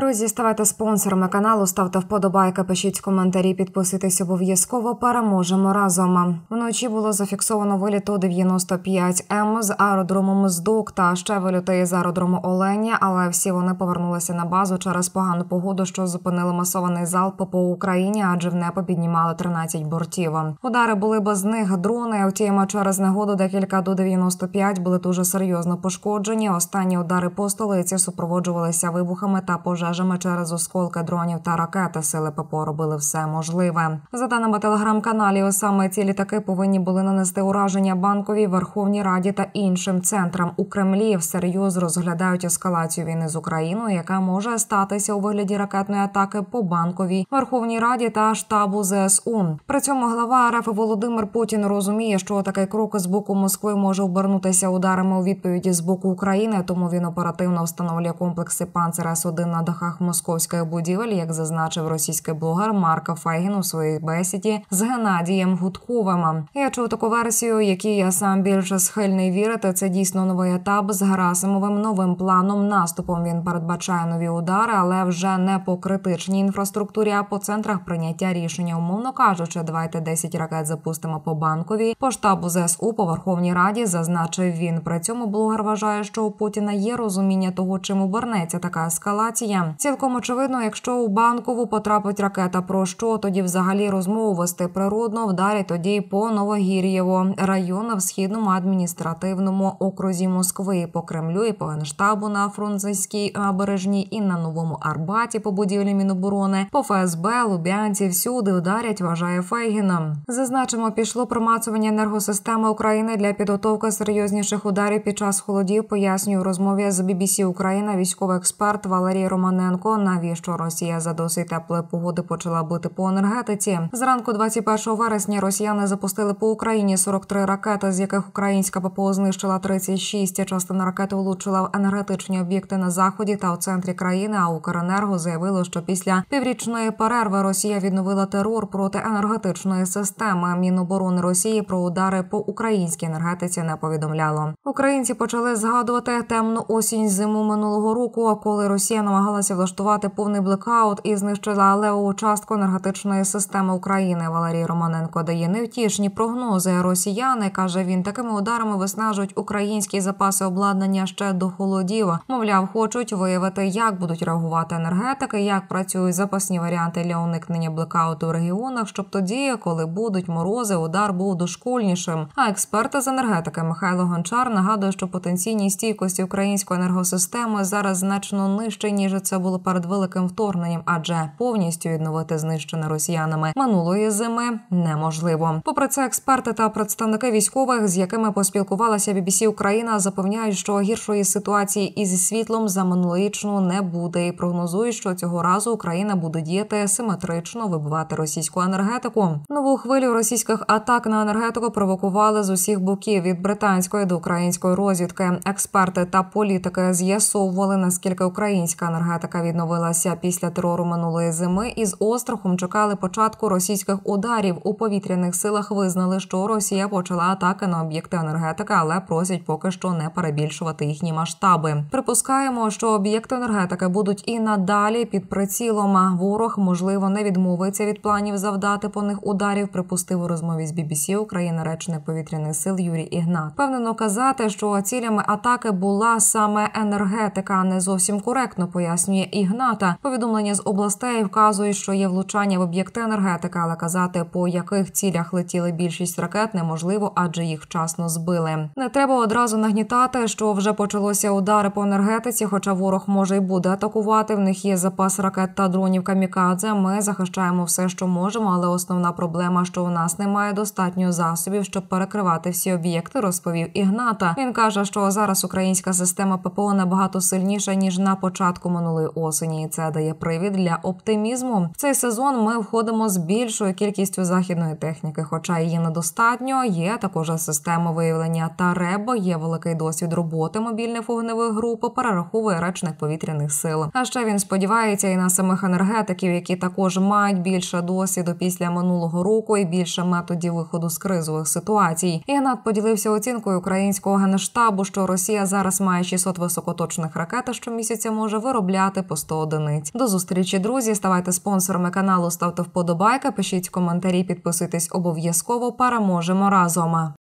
Друзі, ставайте спонсорами каналу, ставте вподобайки, пишіть коментарі, підписуйтесь обов'язково, переможемо разом. Вночі було зафіксовано виліт Ту-95М з аеродрому Моздок та ще вильоти з аеродрому Оленя, але всі вони повернулися на базу через погану погоду, що зупинили масований залп по Україні, адже в небо піднімали 13 бортів. Удари були без них дрони, втім через негоду декілька Ту-95 були дуже серйозно пошкоджені. Останні удари по столиці супроводжувалися вибухами та пожежами через осколки дронів та ракети. Сили ППО робили все можливе. За даними телеграм-каналів, саме ці літаки повинні були нанести ураження Банковій, Верховній Раді та іншим центрам у Кремлі. Всерйоз розглядають ескалацію війни з Україною, яка може статися у вигляді ракетної атаки по Банковій, Верховній Раді та штабу ЗСУ. При цьому глава РФ Володимир Путін розуміє, що такий крок з боку Москви може обернутися ударами у відповіді з боку України, тому він оперативно встановлює комплекси «Панцер С-1» на дахах московських будівель, як зазначив російський блогер Марко Фейгін у своїй бесіді з Геннадієм Гудковим. Я чув таку версію, якій я сам більше схильний вірити. Це дійсно новий етап з Герасимовим новим планом наступом. Він передбачає нові удари, але вже не по критичній інфраструктурі, а по центрах прийняття рішення. Умовно кажучи, давайте 10 ракет запустимо по Банковій, по штабу ЗСУ, по Верховній Раді, зазначив він. При цьому блогер вважає, що у Путіна є розуміння того, чим обернеться така ескалація. Цілком очевидно, якщо у Банкову потрапить ракета, про що тоді взагалі розмову вести? Природно вдарять тоді по Новогір'єво, району в Східному адміністративному окрузі Москви, по Кремлю і по Генштабу на Фрунзенській набережній і на Новому Арбаті по будівлі Міноборони, по ФСБ, Лубянці, всюди вдарять, вважає Фейгіна. Зазначимо, пішло промацування енергосистеми України для підготовки серйозніших ударів під час холодів, пояснює у розмові з BBC Україна військовий експерт Валерій Романенко, навіщо Росія за досить теплої погоди почала бити по енергетиці. Зранку 21 вересня росіяни запустили по Україні 43 ракети, з яких українська ППО знищила 36. Частина ракети влучила в енергетичні об'єкти на заході та у центрі країни, а Укренерго заявило, що після піврічної перерви Росія відновила терор проти енергетичної системи. Міноборони Росії про удари по українській енергетиці не повідомляло. Українці почали згадувати темну осінь-зиму минулого року, коли Росія намагалася влаштувати повний блекаут і знищила левову частку енергетичної системи України. Валерій Романенко дає невтішні прогнози. Росіяни, каже він, такими ударами виснажують українські запаси обладнання ще до холодів. Мовляв, хочуть виявити, як будуть реагувати енергетики, як працюють запасні варіанти для уникнення блекауту в регіонах, щоб тоді, коли будуть морози, удар був дошкульнішим. А експерт з енергетики Михайло Гончар нагадує, що потенційні стійкості української енергосистеми зараз значно нижчі, ніж це було перед великим вторгненням, адже повністю відновити знищене росіянами минулої зими неможливо. Попри це, експерти та представники військових, з якими поспілкувалася BBC Україна, запевняють, що гіршої ситуації із світлом за минулорічну не буде і прогнозують, що цього разу Україна буде діяти симетрично, вибивати російську енергетику. Нову хвилю російських атак на енергетику провокували з усіх боків, від британської до української розвідки. Експерти та політики з'ясовували, наскільки українська енергетика відновилася після терору минулої зими і з острахом чекали початку російських ударів. У повітряних силах визнали, що Росія почала атаки на об'єкти енергетики, але просять поки що не перебільшувати їхні масштаби. Припускаємо, що об'єкти енергетики будуть і надалі під прицілом, а ворог, можливо, не відмовиться від планів завдати по них ударів, припустив у розмові з BBC Україна речник повітряних сил Юрій Ігнат. Впевнено казати, що цілями атаки була саме енергетика, не зовсім коректно, пояснює Ігната. Повідомлення з областей вказують, що є влучання в об'єкти енергетики, але казати, по яких цілях летіли більшість ракет, неможливо, адже їх вчасно збили. Не треба одразу нагнітати, що вже почалося удари по енергетиці, хоча ворог може й буде атакувати, в них є запас ракет та дронів камікадзе, ми захищаємо все, що можемо, але основна проблема, що у нас немає достатньо засобів, щоб перекривати всі об'єкти, розповів Ігната. Він каже, що зараз українська система ППО набагато сильніша, ніж на початку минулої осені, і це дає привід для оптимізму. В цей сезон ми входимо з більшою кількістю західної техніки, хоча її недостатньо, є також система виявлення та РЕБ, є великий досвід роботи мобільних вогневих груп, перераховує речник повітряних сил. А ще він сподівається і на самих енергетиків, які також мають більше досвіду після минулого року і більше методів виходу з кризових ситуацій. Ігнат поділився оцінкою українського генштабу, що Росія зараз має 600 високоточних ракет, щомісяця може виробляти купляти по 100 одиниць. До зустрічі, друзі. Ставайте спонсорами каналу, ставте вподобайки, пишіть коментарі, підписуйтесь обов'язково. Переможемо разом!